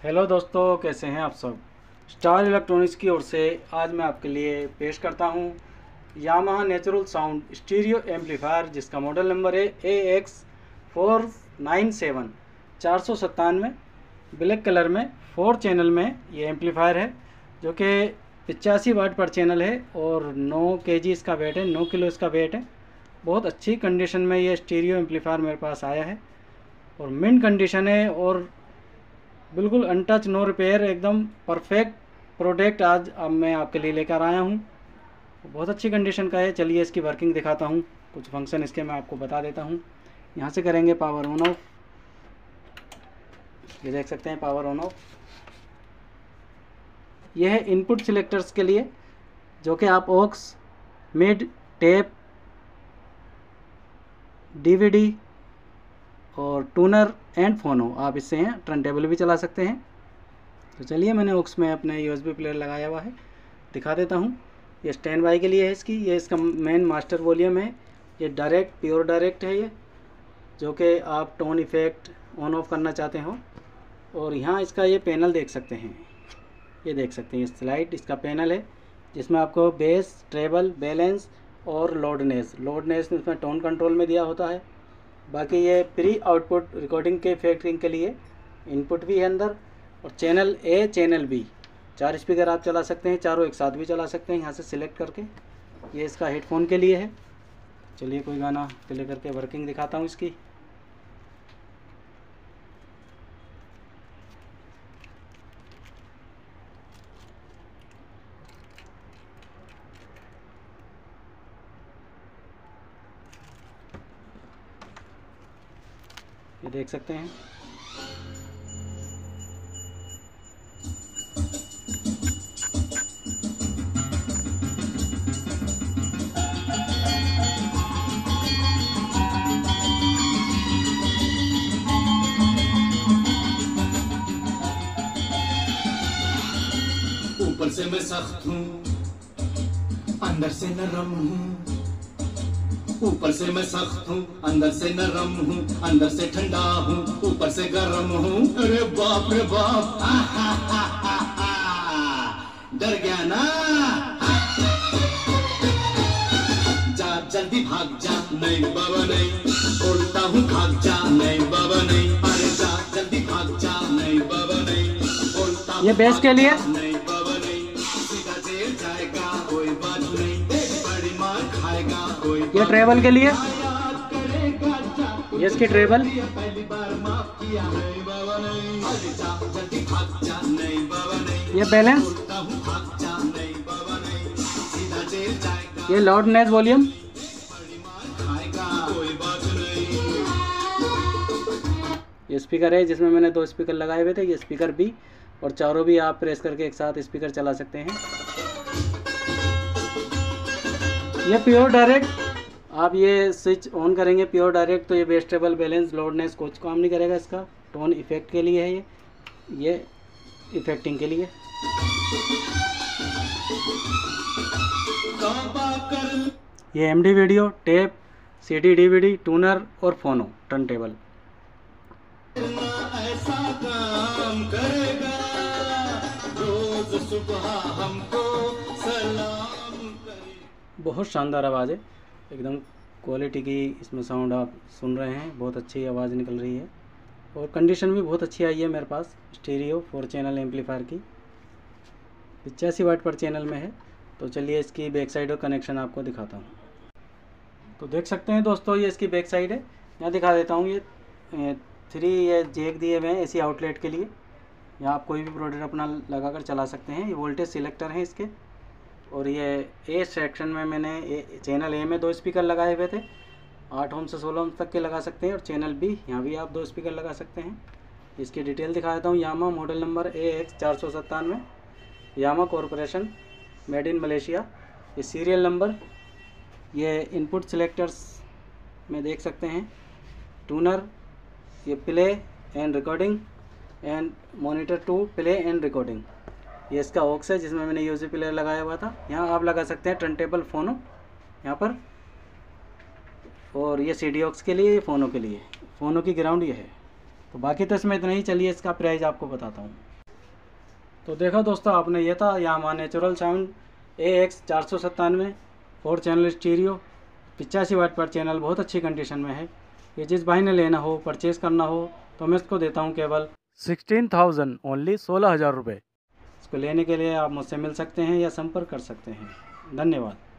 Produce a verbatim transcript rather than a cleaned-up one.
Hello दोस्तों, कैसे हैं आप सब। स्टार इलेक्ट्रॉनिक्स की ओर से आज मैं आपके लिए पेश करता हूं Yamaha natural sound stereo amplifier, जिसका मॉडल नंबर है A X four nine seven चार सौ सत्तानवे। ब्लैक कलर में फोर चैनल में ये एम्पलीफायर है, जो कि पचासी वाट पर चैनल है और नौ केजी इसका वेट है, नौ किलो इसका वेट है। बहुत अच्छी कंडीशन में ये स्टीरियो एम्पलीफायर मेरे पास आया है और मिंट कंडीशन है और बिल्कुल अनटच, नो रिपेयर, एकदम परफेक्ट प्रोडक्ट आज अब मैं आपके लिए लेकर आया हूँ। बहुत अच्छी कंडीशन का है। चलिए इसकी वर्किंग दिखाता हूँ, कुछ फंक्शन इसके मैं आपको बता देता हूँ। यहाँ से करेंगे पावर ऑन ऑफ, ये देख सकते हैं पावर ऑन ऑफ। यह है इनपुट सिलेक्टर्स के लिए, जो कि आप ऑक्स, मिड, टेप, डीवीडी और टूनर एंड फोनो, आप इससे हैं टर्न टेबल भी चला सकते हैं। तो चलिए मैंने ऑक्स में अपने यूएसबी प्लेयर लगाया हुआ है, दिखा देता हूँ। ये स्टैंड बाई के लिए है इसकी, ये इसका मेन मास्टर वॉल्यूम है। ये डायरेक्ट, प्योर डायरेक्ट है ये, जो कि आप टोन इफेक्ट ऑन ऑफ करना चाहते हो। और यहाँ इसका ये पैनल देख सकते हैं, ये देख सकते हैं स्लाइड इसका पैनल है, जिसमें आपको बेस, ट्रेबल, बैलेंस और लोडनेस लोडनेस इसमें टोन कंट्रोल में दिया होता है। बाकी ये प्री आउटपुट रिकॉर्डिंग के इफेक्टिंग के लिए इनपुट भी है अंदर, और चैनल ए, चैनल बी, चार स्पीकर आप चला सकते हैं, चारों एक साथ भी चला सकते हैं यहाँ से सिलेक्ट करके। ये इसका हेडफोन के लिए है। चलिए कोई गाना प्ले करके वर्किंग दिखाता हूँ इसकी। ये देख सकते हैं। ऊपर से मैं सख्त हूँ, अंदर से नरम हूँ। ऊपर से मैं सख्त हूँ, अंदर से नरम हूँ, अंदर से ठंडा हूँ, ऊपर से गर्म हूँ। अरे बाप रे बाप, हा हा हा हा हा। डर गया ना? जा जल्दी भाग जा, नहीं बाबा नहीं, बोलता हूँ भाग जा, नहीं बाबा नहीं। अरे जा जल्दी भाग जा, नहीं बाबा नहीं, बोलता हूँ। ये बेस के लिए, नहीं बाबा नहीं, सीधा जेल जाएगा, कोई बात नहीं, बड़ी मार खाएगा, कोई। ये ट्रेबल के लिए, ये इसकी ट्रेबल। पहली बार माफ किया, नहीं बाबा नहीं। अरे जा जल्दी भाग जा, नहीं बाबा नहीं। ये बैलेंस, बोलता हूँ भाग जा, नहीं बाबा नहीं, सीधा जेल जाएगा। ये लाउडनेस वॉल्यूम, बड़ी मार खाएगा, कोई बात नहीं। ये स्पीकर है जिसमें मैंने दो स्पीकर लगाए हुए थे, ये स्पीकर बी, और चारों भी आप प्रेस करके एक साथ स्पीकर चला सकते हैं। ये प्योर डायरेक्ट, आप ये स्विच ऑन करेंगे प्योर डायरेक्ट तो ये बेस, ट्रेबल, बैलेंस, लोडनेस कुछ काम नहीं करेगा। इसका टोन इफेक्ट के लिए है, ये ये इफेक्टिंग के लिए। ये MD video, tape, CD, DVD, tuner और फोनो, टर्न टेबल। ऐसा काम करेगा, रोज सुबह हमको सलाम करेगा। बहुत शानदार आवाज़ है, एकदम क्वालिटी की इसमें साउंड आप सुन रहे हैं। बहुत अच्छी आवाज़ निकल रही है और कंडीशन भी बहुत अच्छी आई है मेरे पास। स्टीरियो फोर चैनल एम्पलीफायर की पचासी वाट पर चैनल में है। तो चलिए इसकी बैक साइड और कनेक्शन आपको दिखाता हूँ। तो देख सकते हैं दोस्तों, ये इसकी बैक साइड है, यहाँ दिखा देता हूँ। ये थ्री ये जैक दिए हुए हैं एसी आउटलेट के लिए, यहाँ आप कोई भी प्रोडक्ट अपना लगाकर चला सकते हैं। ये वोल्टेज सिलेक्टर हैं इसके, और ये ए सेक्शन में मैंने ए, चैनल ए में दो स्पीकर लगाए हुए थे, आठ ओम से सोलह ओम तक के लगा सकते हैं। और चैनल बी, यहाँ भी आप दो स्पीकर लगा सकते हैं। इसकी डिटेल दिखा देता हूँ। Yamaha model number A X चार सौ सत्तानवे, Yamaha corporation, made in Malaysia. ये सीरियल नंबर, ये इनपुट सिलेक्टर्स में देख सकते हैं, टूनर, ये play and recording and monitor to play and recording. ये इसका ऑक्स है जिसमें मैंने यूएसबी प्लेयर लगाया हुआ था। यहाँ आप लगा सकते हैं टर्न टेबल, फोनो यहाँ पर, और ये सी डी ऑक्स के लिए, फ़ोनों के लिए, फ़ोनों की ग्राउंड ये है। तो बाकी तो इसमें इतना ही। चलिए इसका प्राइस आपको बताता हूँ। तो देखो दोस्तों, आपने ये था Yamaha natural sound A X चार सौ सत्तानवे फोर चैनल स्टीरियो पिचासी वाट पर चैनल, बहुत अच्छी कंडीशन में है। ये जिस भाई ने लेना हो, परचेज़ करना हो, तो मैं इसको देता हूँ केवल सिक्सटीन थाउजेंड ओनली, सोलह हज़ार रुपये। इसको लेने के लिए आप मुझसे मिल सकते हैं या संपर्क कर सकते हैं। धन्यवाद।